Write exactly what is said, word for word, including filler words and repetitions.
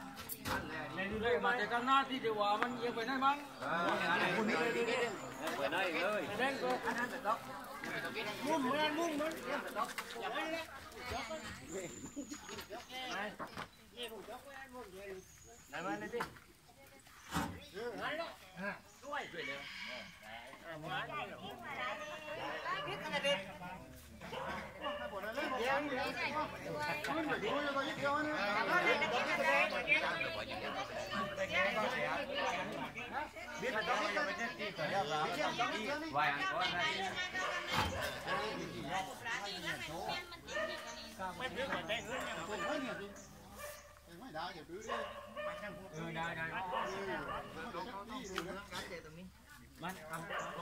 đây mà cái con nó thì điều hòa mình yêu phải nói măng phải nói ơi đây cô anh ăn được đó muôn muôn ăn muôn muôn này mà này đi đuôi đuôi được biết là đó là cái gì phải là vài ăn có này mấy đứa mà đang hướng nhau cũng hết nhiều mấy đá giờ cứ ừ đá đá